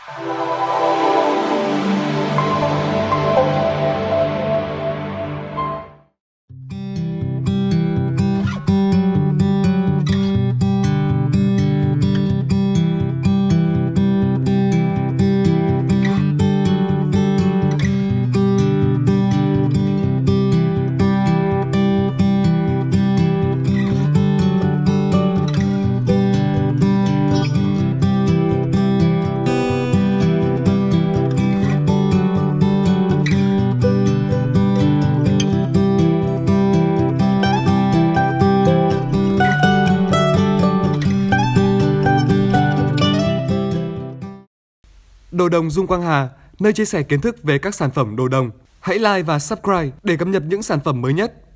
Đồ đồng Dung Quang Hà, nơi chia sẻ kiến thức về các sản phẩm đồ đồng. Hãy like và subscribe để cập nhật những sản phẩm mới nhất.